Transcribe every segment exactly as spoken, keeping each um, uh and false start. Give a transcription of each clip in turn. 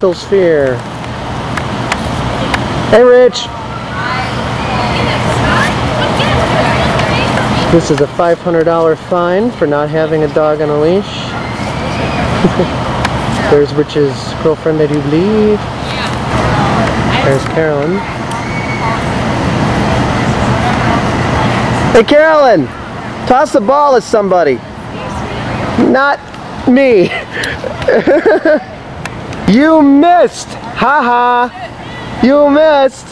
Sphere. Hey, Rich. This is a five hundred dollar fine for not having a dog on a leash. There's Rich's girlfriend, I do believe. There's Carolyn. Hey, Carolyn! Toss the ball at somebody. Not me. You missed! Haha! -ha. You missed!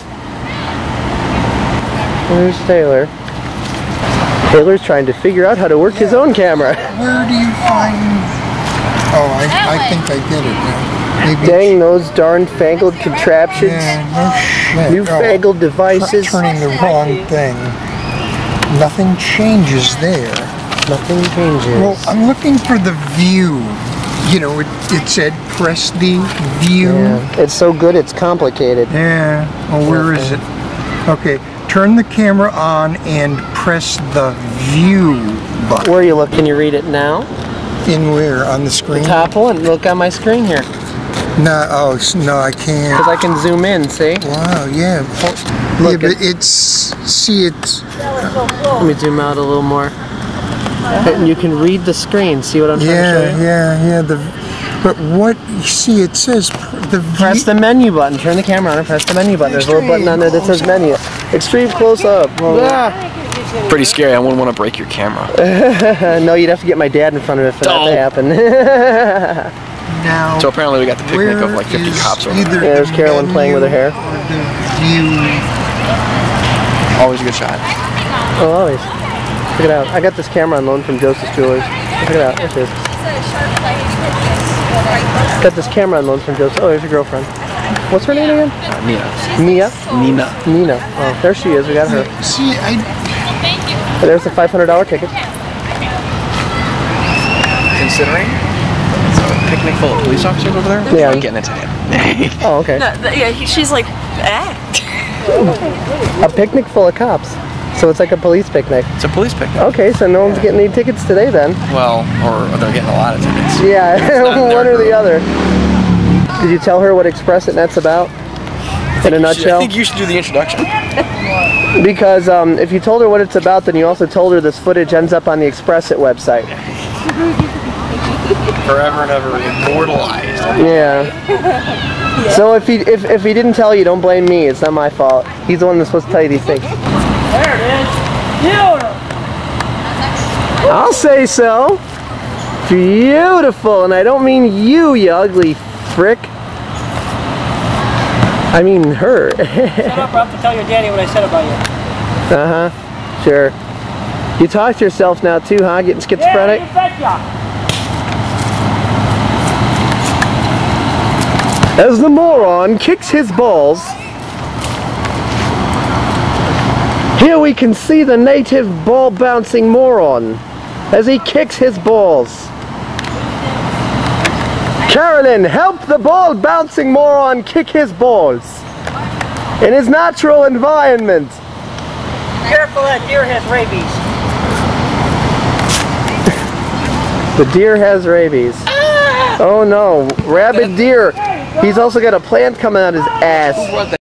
There's Taylor. Taylor's trying to figure out how to work his own camera. Where do you find... Oh, I, I think I get it now. Maybe Dang those darn fangled contraptions. Yeah, no shit. Newfangled oh, devices. Turning the wrong thing. Nothing changes there. Nothing changes. Well, I'm looking for the view. You know, it, it said press the view. Yeah. It's so good it's complicated. Yeah. Well, where is it? Okay. Turn the camera on and press the view button. Where are you looking? Can you read it now? In where? On the screen? The top one. Look on my screen here. No, oh, no, I can't. Because I can zoom in, see? Wow, yeah. Look, yeah, but it's, see it's... Let me zoom out a little more. And you can read the screen. See what I'm trying yeah, to show you? Yeah, yeah, the... But what, you see, it says... the Press the menu button. Turn the camera on and press the menu button. There's a little button on there that says menu. Extreme close-up. Ah. Pretty scary. I wouldn't want to break your camera. No, you'd have to get my dad in front of it for oh. that to happen. Now, so apparently we got the picnic of like fifty cops over there. Yeah, there's Carolyn playing with her hair. The view. Always a good shot. Oh, always. Check it out. I got this camera on loan from Joseph's Jewelers. Check it out. There she is. Got this camera on loan from Joseph. Oh, there's your girlfriend. What's her name again? Uh, Nina. Mia? Nina. Nina. Oh, there she is. We got her. See, I... There's the five hundred dollar ticket. Considering it's a picnic full of police officers over there, yeah, I'm getting into him. Oh, okay. No, th yeah, he, she's like, act. A picnic full of cops. So it's like a police picnic. It's a police picnic. Okay, so no one's getting any tickets today then. Well, or they're getting a lot of tickets. Yeah, one or the other. Did you tell her what Xpresit Net's about? In a nutshell? I think you should do the introduction. Because um, if you told her what it's about, then you also told her this footage ends up on the Xpresit website. Forever and ever immortalized. Yeah. Yeah. So if he if if he didn't tell you, don't blame me. It's not my fault. He's the one that's supposed to tell you these things. There it is. Beautiful. I'll say so. Beautiful, and I don't mean you, you ugly frick. I mean her. Shut up, or I have to tell your daddy what I said about you. Uh huh. Sure. You talk to yourself now too, huh? Getting schizophrenic. Yeah, you betcha. As the moron kicks his balls, here we can see the native ball bouncing moron as he kicks his balls. Carolyn, help the ball bouncing moron kick his balls in his natural environment. Careful, that deer has rabies. The deer has rabies. Oh no, rabid deer. He's also got a plant coming out his ass.